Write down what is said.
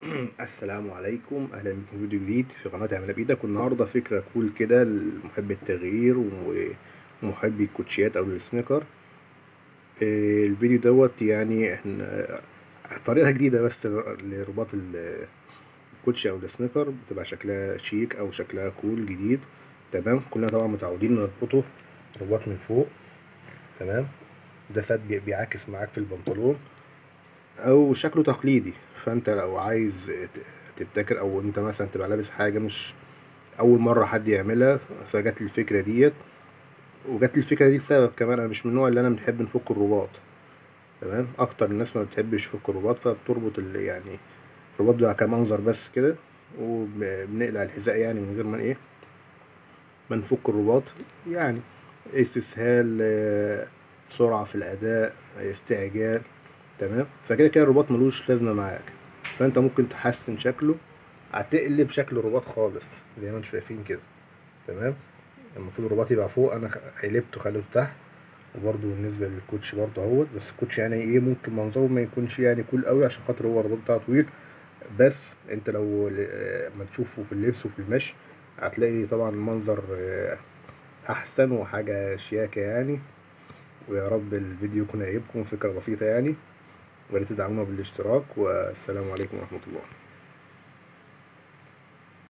السلام عليكم، اهلا بكم في فيديو جديد في قناه اعملها بايدك. والنهارده فكره كول كده لمحب التغيير ومحبي الكوتشيات او السنيكر. الفيديو دوت يعني احنا طريقه جديده بس لرباط الكوتشي او السنيكر، بتبقى شكلها شيك او شكلها كول جديد. تمام، كلنا طبعا متعودين نربطه رباط من فوق. تمام، ده ساعات بيعاكس معاك في البنطلون او شكله تقليدي. فانت لو عايز تبتكر او انت مثلا تبقى لابس حاجه مش اول مره حد يعملها، فجات لي الفكره ديت. وجات لي الفكره دي لسبب كمان، انا مش من النوع اللي انا بنحب نفك الرباط. تمام، اكتر الناس ما بتحبش تفك الرباط، فبتربط يعني الرباط ده كمنظر بس كده، وبنقلع الحذاء يعني من غير ما ما نفك الرباط يعني. استسهال، سرعه في الاداء، استعجال. تمام، فكده كده الرباط ملوش لازمه معاك. فانت ممكن تحسن شكله، هتقلب شكل الرباط خالص زي ما انتم شايفين كده. تمام، المفروض الرباط يبقى فوق، انا قلبته خليته تحت. وبرده بالنسبه للكوتش برده اهوت، بس الكوتش يعني ايه ممكن منظره ما يكونش يعني كول قوي عشان خاطر هو الرباط بتاعه طويل. بس انت لو ما تشوفه في اللبس وفي المشي هتلاقي طبعا المنظر احسن وحاجه شياكه يعني. ويا رب الفيديو يكون عجبكم، فكره بسيطه يعني. ولا تدعمونا بالاشتراك، والسلام عليكم ورحمه الله.